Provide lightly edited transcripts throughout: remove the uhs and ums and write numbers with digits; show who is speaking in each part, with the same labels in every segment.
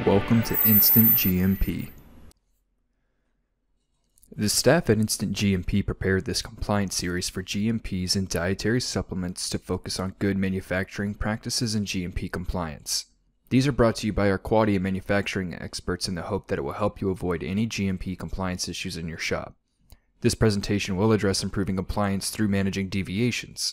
Speaker 1: Welcome to InstantGMP. The staff at InstantGMP prepared this compliance series for GMPs and dietary supplements to focus on good manufacturing practices and GMP compliance. These are brought to you by our quality and manufacturing experts in the hope that it will help you avoid any GMP compliance issues in your shop. This presentation will address improving compliance through managing deviations.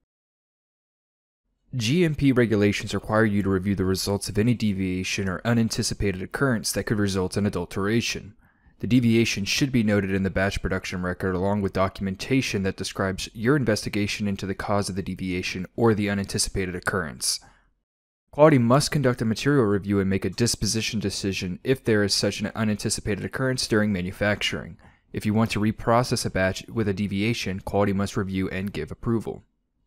Speaker 1: GMP regulations require you to review the results of any deviation or unanticipated occurrence that could result in adulteration. The deviation should be noted in the batch production record along with documentation that describes your investigation into the cause of the deviation or the unanticipated occurrence. Quality must conduct a material review and make a disposition decision if there is such an unanticipated occurrence during manufacturing. If you want to reprocess a batch with a deviation, quality must review and give approval.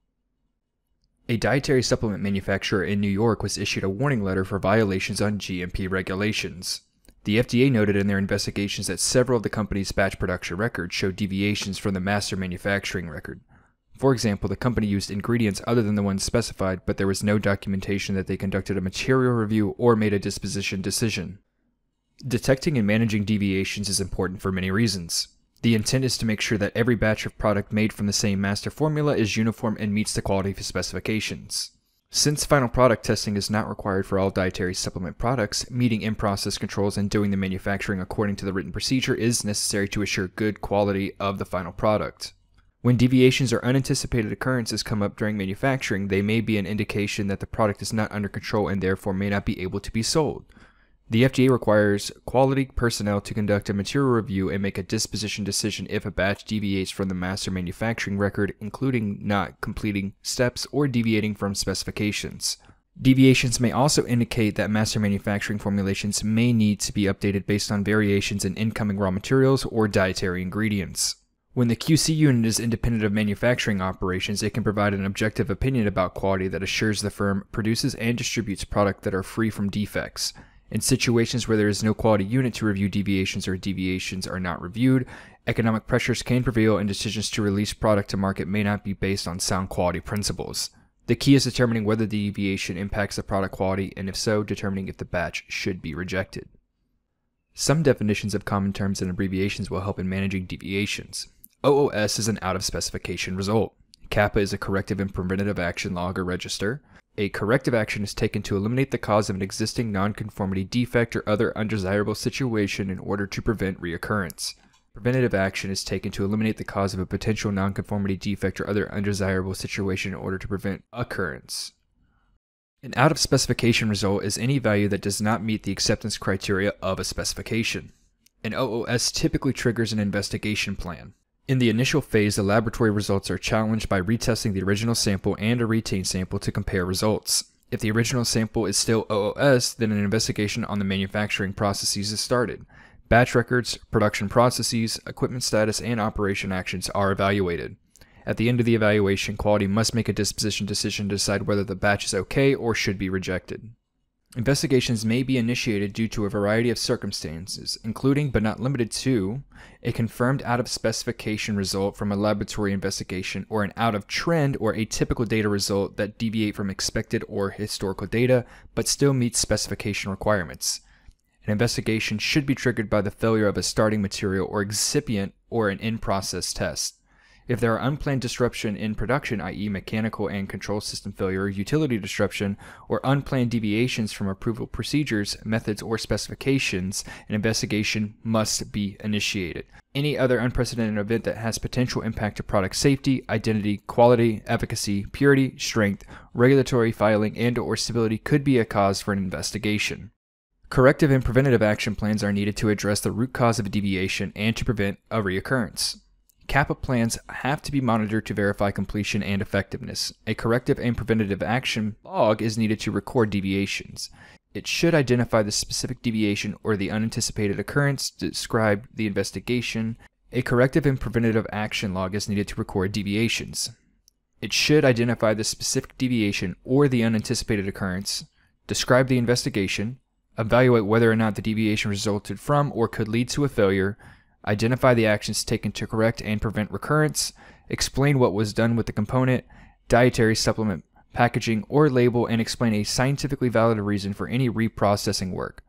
Speaker 1: A dietary supplement manufacturer in New York was issued a warning letter for violations on GMP regulations. The FDA noted in their investigations that several of the company's batch production records showed deviations from the master manufacturing record. For example, the company used ingredients other than the ones specified, but there was no documentation that they conducted a material review or made a disposition decision. Detecting and managing deviations is important for many reasons. The intent is to make sure that every batch of product made from the same master formula is uniform and meets the quality specifications. Since final product testing is not required for all dietary supplement products, meeting in-process controls and doing the manufacturing according to the written procedure is necessary to assure good quality of the final product. When deviations or unanticipated occurrences come up during manufacturing, they may be an indication that the product is not under control and therefore may not be able to be sold. The FDA requires quality personnel to conduct a material review and make a disposition decision if a batch deviates from the master manufacturing record, including not completing steps or deviating from specifications. Deviations may also indicate that master manufacturing formulations may need to be updated based on variations in incoming raw materials or dietary ingredients. When the QC unit is independent of manufacturing operations, it can provide an objective opinion about quality that assures the firm produces and distributes products that are free from defects. In situations where there is no quality unit to review deviations or deviations are not reviewed, economic pressures can prevail and decisions to release product to market may not be based on sound quality principles. The key is determining whether the deviation impacts the product quality and if so, determining if the batch should be rejected. Some definitions of common terms and abbreviations will help in managing deviations. OOS is an out-of-specification result. CAPA is a corrective and preventative action log or register. A corrective action is taken to eliminate the cause of an existing nonconformity defect or other undesirable situation in order to prevent reoccurrence. Preventative action is taken to eliminate the cause of a potential nonconformity defect or other undesirable situation in order to prevent occurrence. An out-of-specification result is any value that does not meet the acceptance criteria of a specification. An OOS typically triggers an investigation plan. In the initial phase, the laboratory results are challenged by retesting the original sample and a retained sample to compare results. If the original sample is still OOS, then an investigation on the manufacturing processes is started. Batch records, production processes, equipment status, and operation actions are evaluated. At the end of the evaluation, quality must make a disposition decision to decide whether the batch is okay or should be rejected. Investigations may be initiated due to a variety of circumstances, including but not limited to a confirmed out-of-specification result from a laboratory investigation or an out-of-trend or atypical data result that deviate from expected or historical data but still meets specification requirements. An investigation should be triggered by the failure of a starting material or excipient or an in-process test. If there are unplanned disruption in production, i.e. mechanical and control system failure, utility disruption, or unplanned deviations from approval procedures, methods, or specifications, an investigation must be initiated. Any other unprecedented event that has potential impact to product safety, identity, quality, efficacy, purity, strength, regulatory filing, and/or stability could be a cause for an investigation. Corrective and preventative action plans are needed to address the root cause of a deviation and to prevent a reoccurrence. CAPA plans have to be monitored to verify completion and effectiveness. A corrective and preventative action log is needed to record deviations. It should identify the specific deviation or the unanticipated occurrence, describe the investigation. A corrective and preventative action log is needed to record deviations. It should identify the specific deviation or the unanticipated occurrence, describe the investigation, evaluate whether or not the deviation resulted from or could lead to a failure, identify the actions taken to correct and prevent recurrence, explain what was done with the component, dietary supplement, packaging, or label, and explain a scientifically valid reason for any reprocessing work.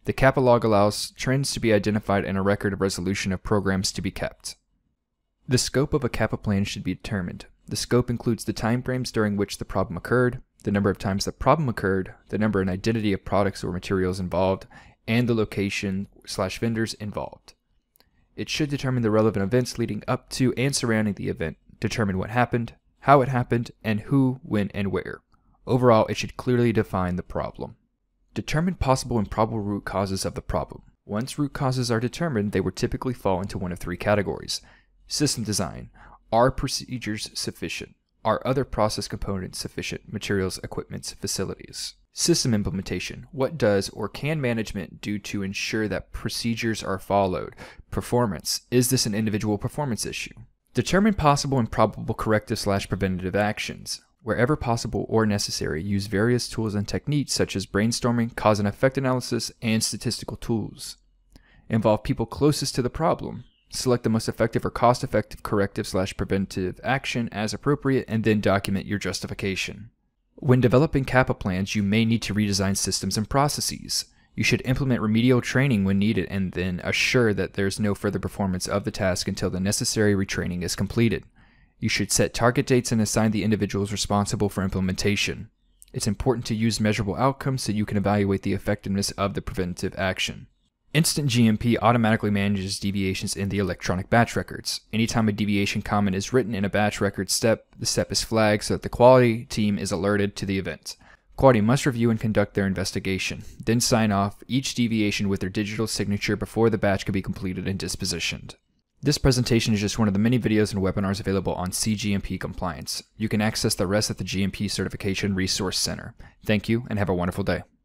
Speaker 1: The kappa log allows trends to be identified and a record of resolution of programs to be kept. The scope of a kappa plan should be determined. The scope includes the timeframes during which the problem occurred, the number of times the problem occurred, the number and identity of products or materials involved, and the location/vendors involved. It should determine the relevant events leading up to and surrounding the event, determine what happened, how it happened, and who, when, and where. Overall, it should clearly define the problem. Determine possible and probable root causes of the problem. Once root causes are determined, they will typically fall into one of three categories. System design. Are procedures sufficient? Are other process components sufficient? Materials, equipment, facilities. System implementation. What does or can management do to ensure that procedures are followed? Performance. Is this an individual performance issue? Determine possible and probable corrective/preventative actions. Wherever possible or necessary, use various tools and techniques such as brainstorming, cause and effect analysis, and statistical tools. Involve people closest to the problem. Select the most effective or cost-effective corrective/preventative action as appropriate, and then document your justification. When developing kappa plans, you may need to redesign systems and processes. You should implement remedial training when needed and then assure that there's no further performance of the task until the necessary retraining is completed. You should set target dates and assign the individuals responsible for implementation. It's important to use measurable outcomes so you can evaluate the effectiveness of the preventative action. InstantGMP automatically manages deviations in the electronic batch records. Anytime a deviation comment is written in a batch record step, the step is flagged so that the quality team is alerted to the event. Quality must review and conduct their investigation, then sign off each deviation with their digital signature before the batch can be completed and dispositioned. This presentation is just one of the many videos and webinars available on CGMP compliance. You can access the rest at the GMP Certification Resource Center. Thank you and have a wonderful day.